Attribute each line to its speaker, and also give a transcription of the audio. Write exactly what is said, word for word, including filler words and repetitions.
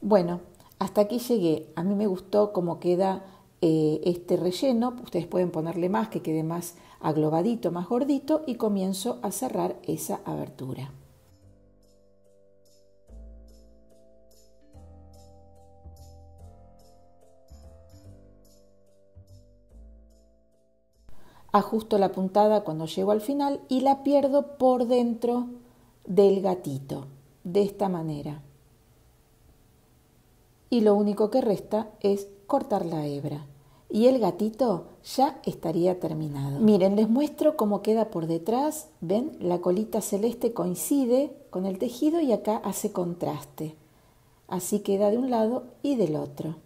Speaker 1: Bueno, hasta aquí llegué. A mí me gustó cómo queda eh, este relleno. Ustedes pueden ponerle más, que quede más aglobadito, más gordito, y comienzo a cerrar esa abertura. Ajusto la puntada cuando llego al final y la pierdo por dentro del gatito, de esta manera. Y lo único que resta es cortar la hebra. Y el gatito ya estaría terminado. Miren, les muestro cómo queda por detrás. ¿Ven? La colita celeste coincide con el tejido y acá hace contraste. Así queda de un lado y del otro.